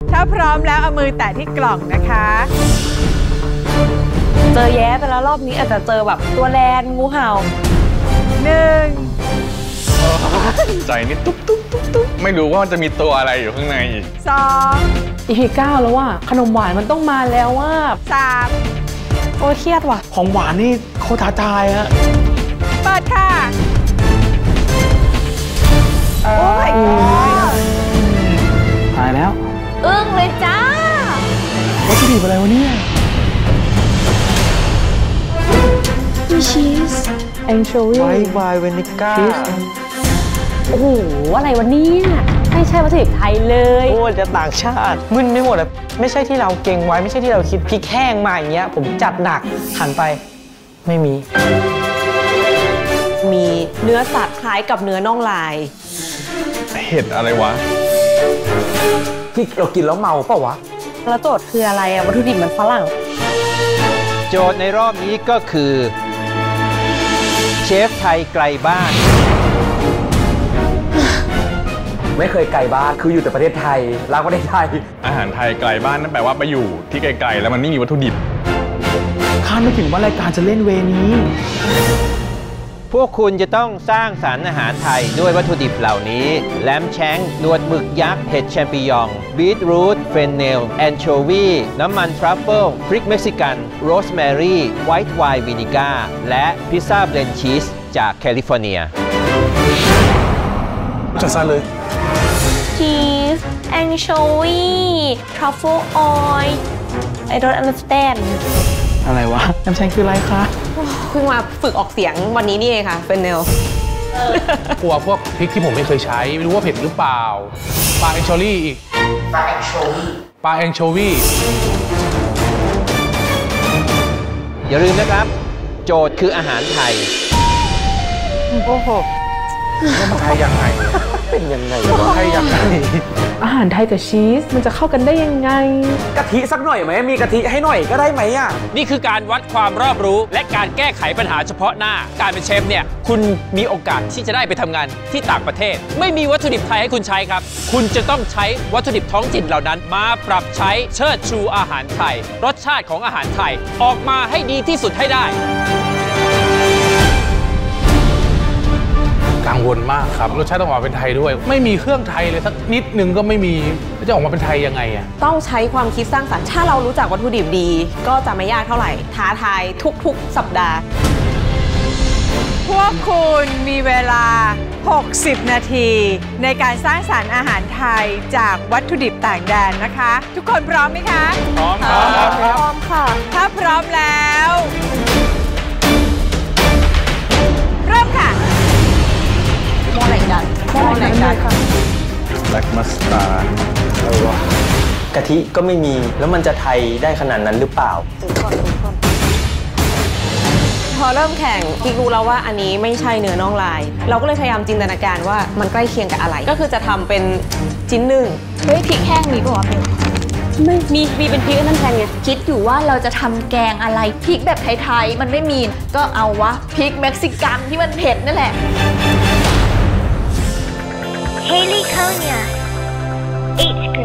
ถ้าพร้อมแล้วเอามือแตะที่กล่องนะคะเจอแย้ไปแล้วรอบนี้อาจจะเจอแบบตัวแลนงูเห่า 1 ใจนี่ตุ๊บตุ๊บตุ๊บตุ๊บไม่รู้ว่ามันจะมีตัวอะไรอยู่ข้างในอีก 2 EP 9แล้วว่าขนมหวานมันต้องมาแล้วว่า 3 โอ้เครียดว่ะของหวานนี่โคตรท้าทายฮะเปิดค่ะโอ้ยหายแล้วอึ้งเลยจ้าวัตถุดิบอะไรวะเนี่ยมีชีสแองโชวีไวน์เวนิก้าโอ้โหอะไรวะเนี่ยไม่ใช่วัตถุดิบไทยเลยโอ้จะต่างชาติมึนไม่หมดเลยไม่ใช่ที่เราเก่งไว้ไม่ใช่ที่เราคิดพริกแห้งมาอย่างเงี้ยผมจัดหนักหันไปไม่มีเนื้อสัตว์คล้ายกับเนื้อน่องลายเห็ดอะไรวะที่เรากินแล้วเมาเปล่าวะแล้วโจทย์คืออะไรอะวัตถุดิบมันฝรั่งโจทย์ในรอบนี้ก็คือเชฟไทยไกลบ้านไม่เคยไกลบ้านคืออยู่แต่ประเทศไทยรักประเทศไทยอาหารไทยไกลบ้านนั่นแปลว่าไปอยู่ที่ไกลๆแล้วมันไม่มีวัตถุดิบคาดไม่ถึงว่ารายการจะเล่นเวนี้พวกคุณจะต้องสร้างสรรค์อาหารไทยด้วยวัตถุดิบเหล่านี้แลมแชงหนวดหมึกยักษ์เห็ดแชมปิญองบีทรูทเฟนเนลแอนโชวีน้ำมันทรัฟเฟิลพริกเม็กซิกันโรสแมรี่ไวท์ไวน์วินิก้าและพิซซ่าเบลนด์ชีสจากแคลิฟอร์เนียจัดซะเลยชีสแองโชวีทรัฟเฟิลออยล์ I don't understand อะไรวะน้ำแชงคืออะไรคะเพิ่งมาฝึกออกเสียงวันนี้นี่เองค่ะเฟนเนลกลัวพวกพริกที่ผมไม่เคยใช้ไม่รู้ว่าเผ็ดหรือเปล่าปลาแองโชวี่อีกปลาแองโชวี่อย่าลืมนะครับโจทย์คืออาหารไทยโอ้โหมันไทยยังไงเป็นยังไงไทยยังไงอาหารไทยกับชีสมันจะเข้ากันได้ยังไงกะทิสักหน่อยไหมมีกะทิให้หน่อยก็ได้ไหมอ่ะนี่คือการวัดความรอบรู้และการแก้ไขปัญหาเฉพาะหน้าการเป็นเชฟเนี่ยคุณมีโอกาสที่จะได้ไปทำงานที่ต่างประเทศไม่มีวัตถุดิบไทยให้คุณใช้ครับคุณจะต้องใช้วัตถุดิบท้องถิ่นเหล่านั้นมาปรับใช้เชิดชูอาหารไทยรสชาติของอาหารไทยออกมาให้ดีที่สุดให้ได้กังวลมากครับรสชาติต้องออกมาเป็นไทยด้วยไม่มีเครื่องไทยเลยสักนิดนึงก็ไม่มีจะออกมาเป็นไทยยังไงอ่ะต้องใช้ความคิดสร้างสรรค์ถ้าเรารู้จักวัตถุดิบดีก็จะไม่ยากเท่าไหร่ท้าทายทุกๆสัปดาห์พวกคุณมีเวลา60 นาทีในการสร้างสรรค์อาหารไทยจากวัตถุดิบต่างแดนนะคะทุกคนพร้อมไหมคะพร้อมค่ะถ้าพร้อมแล้วเริ่มค่ะโมไหนกันแบล็กมัสตาร์ดอะไรวะกะทิก็ไม่มีแล้วมันจะไทยได้ขนาดนั้นหรือเปล่าพอเริ่มแข่งพี่รู้แล้วว่าอันนี้ไม่ใช่เนื้อน่องลายเราก็เลยพยายามจินตนาการว่ามันใกล้เคียงกับอะไรก็คือจะทำเป็นชิ้นหนึ่งเฮ้ยพริกแห้งมีป่ะวะไม่มีเป็นพริกนั่นแทนไงคิดอยู่ว่าเราจะทำแกงอะไรพริกแบบไทยๆมันไม่มีก็เอาวะพริกเม็กซิกันที่มันเผ็ดนั่นแหละHaley Konya 8 good